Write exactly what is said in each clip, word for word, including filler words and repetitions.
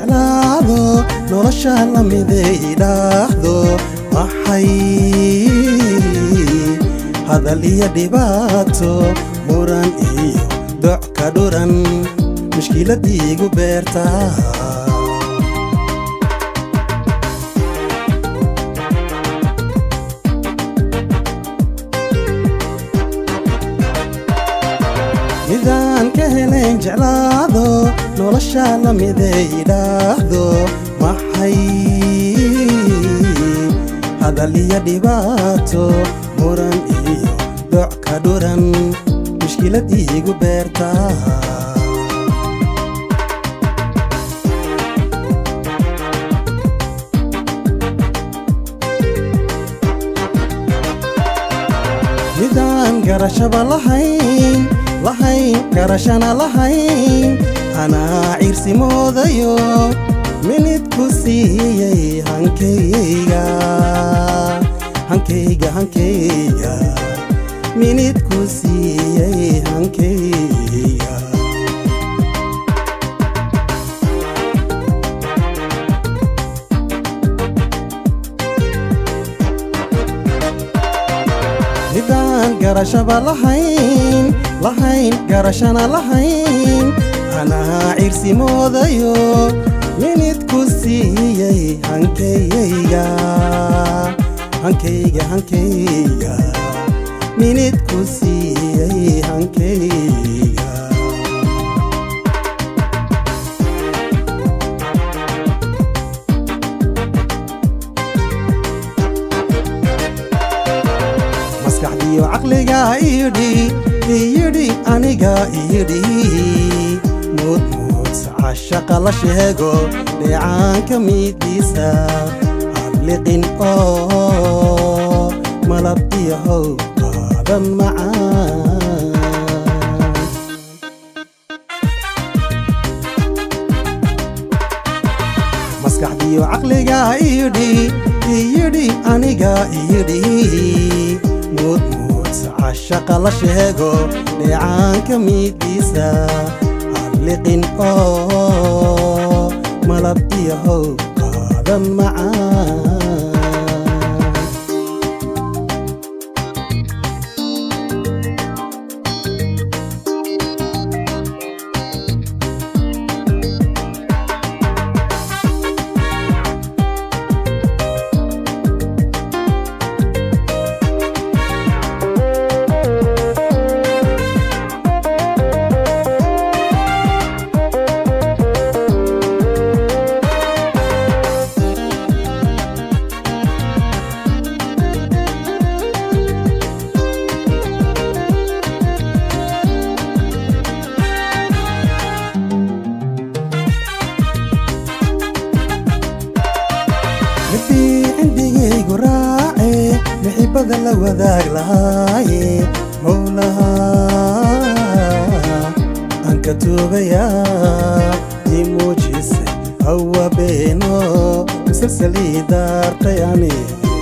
jeclaado nolosha la midaydaahdo maxay hadal iyo dhibaato muran iyo doc ka dhuran mushkiladii igu beertaa midaan ka helayn jeclaado nolosha la midaydaahdo maxay hadal iyo dhibaato muran iyo doc ka dhuran mushkiladii igu beertaa midaan garashaba lahayn lahayn garashana lahayn anaa ciirsi moodayo minid ku siiyey hankayga hankayga hankayga minid ku siiyey hankayga midaan garashaba lahayn lahayn garashana lahayn anaa ciirsi moodayo minid ku siiyey hankayga hankayga hankayga minid ku siiyey hankayga maskaxdiyo caqliga iyidhi iyidhi aniga iyidhi mood mood sacashaqa la sheego dheecaanka midiisa hadliqin oo malab iyo how qaadan macaan maskaxdiyo caqliga iyidhi iyidhi aniga iyidhi mood mood sacashaqa la sheego dheecaanka midiisa hadliqin oo malab iyo how qaadan macaan عندي قراعي محبة ذا وذاك لهاي مولاها أنك توبيا يموجيس هو بينو مسلسلي دار قياني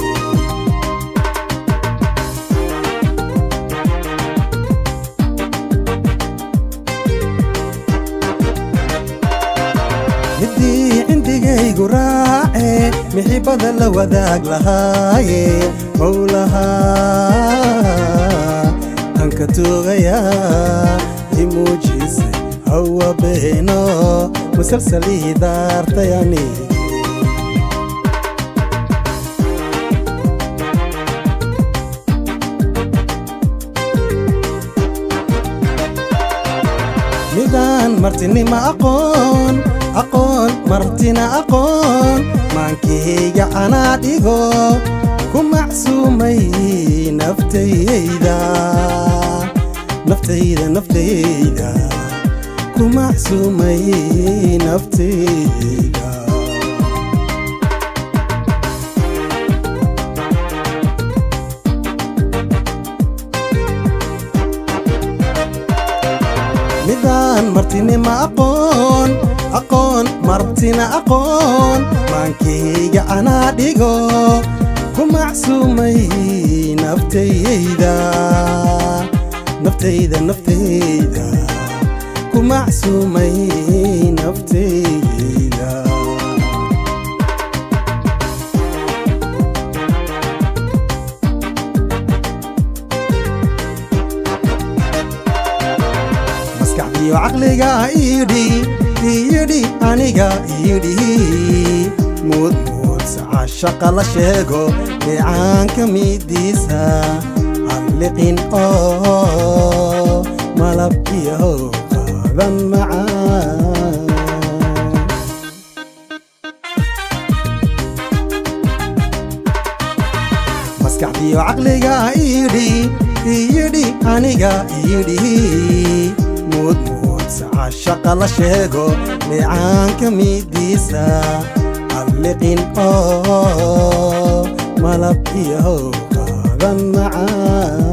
يدي عندي قراعي محبة ذا وذاك لهاي مولاها أنك توبيا يموجيس هو بينو مسلسلي دار قياني midaan martini ma aqoon aqoon martina aqoon maankeyga anaa dhigo ku macsuumay naftayda naftayda naftayda ku macsuumay naftayda midaan martini ma aqoon aqoon martina aqoon maankeyga anaa dhigo ku macsuumay naftayda naftayda naftayda ku macsuumay naftayda maskaxdiyo caqliga iyidhi iyidhi aniga iyidhi mood mood caashaqa la sheego miicaanka midiisa halliqin oo malabkiyo qadan macaan maskaxdiyo caqliga iyidhi iyidhi aniga iyidhi mood mood caashaqa la sheego miicaanka midiisa halliqin oo malabkiyo qadan macaan